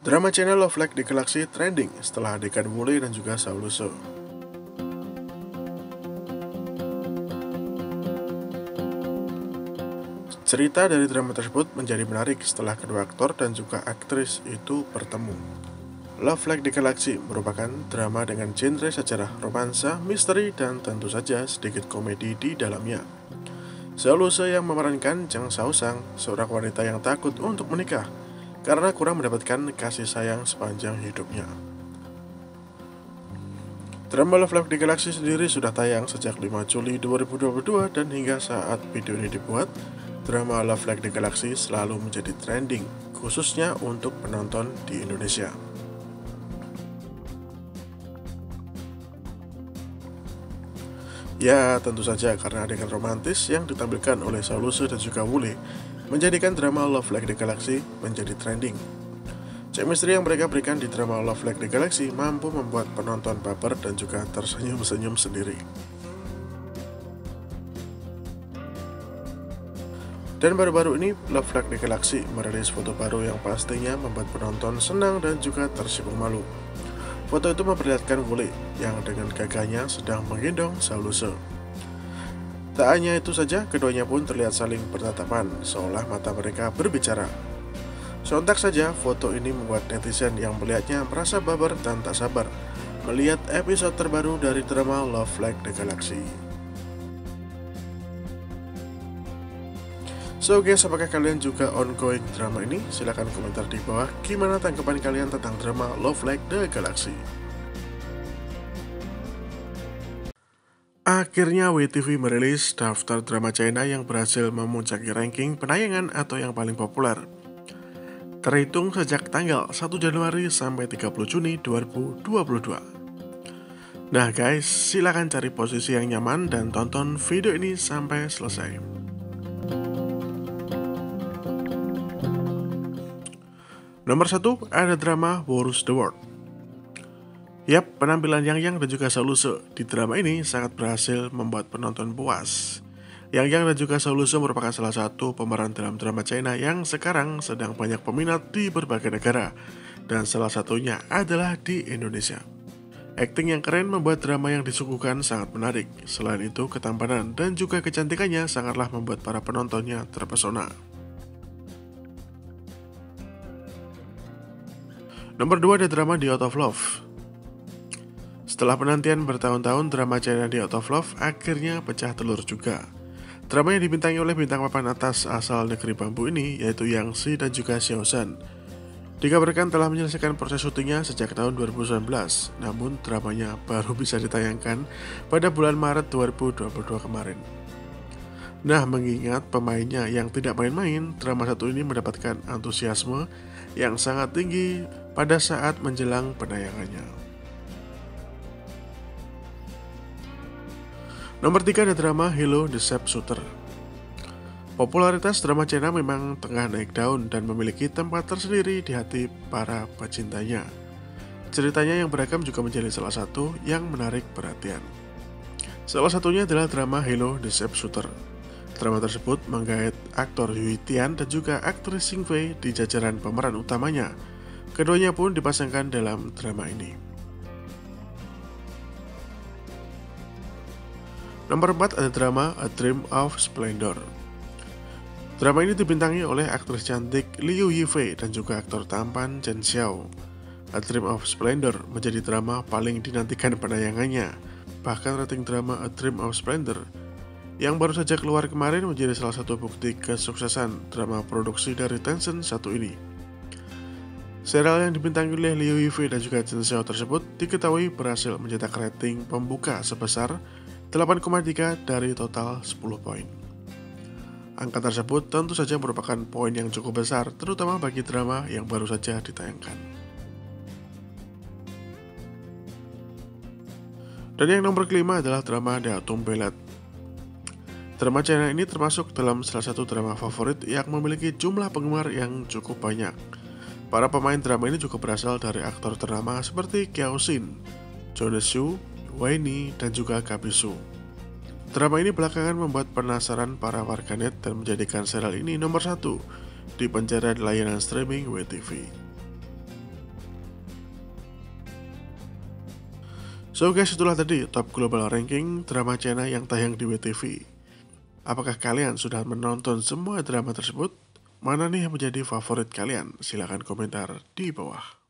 Drama channel Love Like the Galaxy trending setelah adegan Wooly dan juga Sauluso. Cerita dari drama tersebut menjadi menarik setelah kedua aktor dan juga aktris itu bertemu. Love Like the Galaxy merupakan drama dengan genre sejarah romansa, misteri, dan tentu saja sedikit komedi di dalamnya. Sauluso yang memerankan Jang Saosang, seorang wanita yang takut untuk menikah karena kurang mendapatkan kasih sayang sepanjang hidupnya. Drama Love Like the Galaxy sendiri sudah tayang sejak 5 Juli 2022 dan hingga saat video ini dibuat, drama Love Like the Galaxy selalu menjadi trending, khususnya untuk penonton di Indonesia. Ya, tentu saja karena adegan romantis yang ditampilkan oleh Sauluso dan juga Wooly menjadikan drama Love Like the Galaxy menjadi trending. Chemistry yang mereka berikan di drama Love Like the Galaxy mampu membuat penonton baper dan juga tersenyum-senyum sendiri. Dan baru-baru ini, Love Like the Galaxy merilis foto baru yang pastinya membuat penonton senang dan juga tersipu malu. Foto itu memperlihatkan Wooly yang dengan gagahnya sedang menggendong Sauluso. Tak hanya itu saja, keduanya pun terlihat saling bertatapan, seolah mata mereka berbicara. Sontak saja, foto ini membuat netizen yang melihatnya merasa baper dan tak sabar melihat episode terbaru dari drama Love Like the Galaxy. So guys, apakah kalian juga ongoing drama ini? Silahkan komentar di bawah gimana tanggapan kalian tentang drama Love Like the Galaxy. Akhirnya WeTV merilis daftar drama China yang berhasil memuncaki ranking penayangan atau yang paling populer. Terhitung sejak tanggal 1 Januari sampai 30 Juni 2022. Nah guys, silahkan cari posisi yang nyaman dan tonton video ini sampai selesai. Nomor 1 ada drama Wars the World. Yap, penampilan Yang dan juga Sauluso di drama ini sangat berhasil membuat penonton puas. Yang dan juga Sauluso merupakan salah satu pemeran dalam drama China yang sekarang sedang banyak peminat di berbagai negara, dan salah satunya adalah di Indonesia. Akting yang keren membuat drama yang disuguhkan sangat menarik. Selain itu, ketampanan dan juga kecantikannya sangatlah membuat para penontonnya terpesona. Nomor 2 ada drama The Out of Love. Setelah penantian bertahun-tahun, drama China The Out of Love akhirnya pecah telur juga. Drama yang dibintangi oleh bintang papan atas asal negeri bambu ini, yaitu Yang Si dan juga Xiao Zhan, dikabarkan telah menyelesaikan proses syutingnya sejak tahun 2019, namun dramanya baru bisa ditayangkan pada bulan Maret 2022 kemarin. Nah, mengingat pemainnya yang tidak main-main, drama satu ini mendapatkan antusiasme yang sangat tinggi pada saat menjelang penayangannya. Nomor 3 ada drama Hello the Sharpshooter. Popularitas drama China memang tengah naik daun dan memiliki tempat tersendiri di hati para pecintanya. Ceritanya yang beragam juga menjadi salah satu yang menarik perhatian. Salah satunya adalah drama Hello the Sharpshooter. Drama tersebut menggait aktor Yu Tian dan juga aktris Xing Fei di jajaran pemeran utamanya. Keduanya pun dipasangkan dalam drama ini. Nomor 4 ada drama A Dream of Splendor. Drama ini dibintangi oleh aktris cantik Liu Yifei dan juga aktor tampan Chen Xiao. A Dream of Splendor menjadi drama paling dinantikan penayangannya. Bahkan rating drama A Dream of Splendor yang baru saja keluar kemarin menjadi salah satu bukti kesuksesan drama produksi dari Tencent satu ini. Serial yang dibintangi oleh Liu Yifei dan juga Chen Xiao tersebut diketahui berhasil mencetak rating pembuka sebesar 8,3 dari total 10 poin. Angka tersebut tentu saja merupakan poin yang cukup besar, terutama bagi drama yang baru saja ditayangkan. Dan yang nomor kelima adalah drama The Autumn Ballet. Drama China ini termasuk dalam salah satu drama favorit yang memiliki jumlah penggemar yang cukup banyak. Para pemain drama ini juga berasal dari aktor ternama seperti Kiao Xin, Jonas Yu, Waini, dan juga Kabisu. Drama ini belakangan membuat penasaran para warganet dan menjadikan serial ini nomor 1 di pencarian layanan streaming WeTV. So guys, itulah tadi top global ranking drama China yang tayang di WTV. Apakah kalian sudah menonton semua drama tersebut? Mana nih yang menjadi favorit kalian? Silahkan komentar di bawah.